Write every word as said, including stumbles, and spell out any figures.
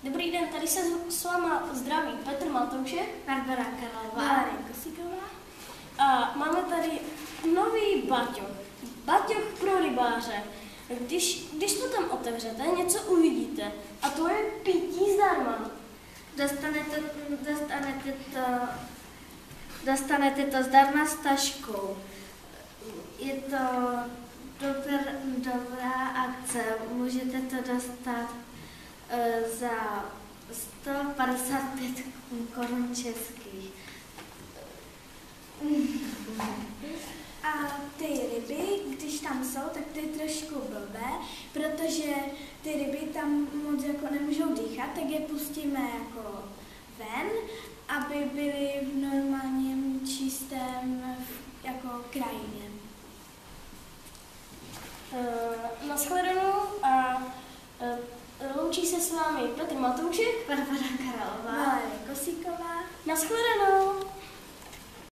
Dobrý den, tady se s váma zdraví Petr Matoušek, Barbara Karlová, Mária Kosíková a máme tady nový baťoch. Baťoch pro rybáře. Když, když to tam otevřete, něco uvidíte a to je pití zdarma. Dostanete, dostanete, to, dostanete to zdarma s taškou. Je to dobr, dobrá akce, můžete to dostat uh, za sto padesát pět korun českých. A ty ryby, když tam jsou, tak to je trošku blbé, protože ty ryby tam moc jako nemůžou dýchat, tak je pustíme jako ven, aby byly v normálním čistém jako krajině. Uh, Naschledanou a uh, loučí se s vámi Petr Matoušek, Barbara Karlová, Mária Kosíková. naschledanou.